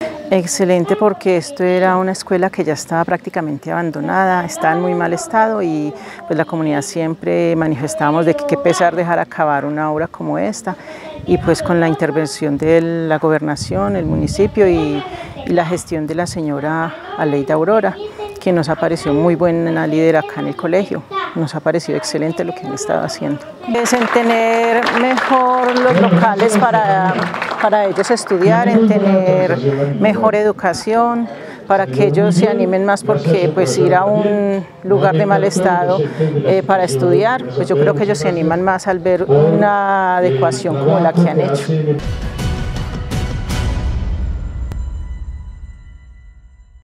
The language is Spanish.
Excelente, porque esto era una escuela que ya estaba prácticamente abandonada, estaba en muy mal estado y pues la comunidad siempre manifestábamos de que qué pesar dejar acabar una obra como esta, y pues con la intervención de la gobernación, el municipio y la gestión de la señora Aleida Aurora, que nos ha parecido muy buena líder acá en el colegio. Nos ha parecido excelente lo que han estado haciendo. Es en tener mejor los locales para ellos estudiar, en tener mejor educación, para que ellos se animen más, porque pues ir a un lugar de mal estado para estudiar, pues yo creo que ellos se animan más al ver una adecuación como la que han hecho.